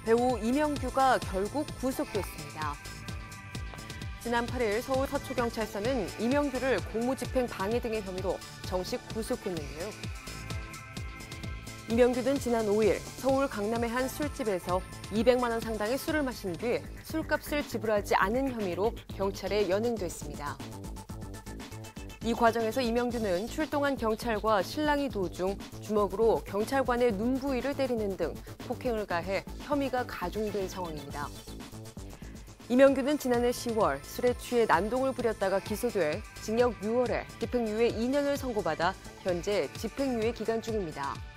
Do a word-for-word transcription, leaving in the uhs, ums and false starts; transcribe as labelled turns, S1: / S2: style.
S1: 배우 이명규가 결국 구속됐습니다. 지난 팔 일 서울 서초경찰서는 이명규를 공무집행 방해 등의 혐의로 정식 구속했는데요. 이명규는 지난 오 일 서울 강남의 한 술집에서 이백만 원 상당의 술을 마신 뒤 술값을 지불하지 않은 혐의로 경찰에 연행됐습니다. 이 과정에서 이명규는 출동한 경찰과 신랑이 도중 주먹으로 경찰관의 눈 부위를 때리는 등 폭행을 가해 혐의가 가중된 상황입니다. 이명규는 지난해 시월 술에 취해 난동을 부렸다가 기소돼 징역 유 월에 집행유예 이 년을 선고받아 현재 집행유예 기간 중입니다.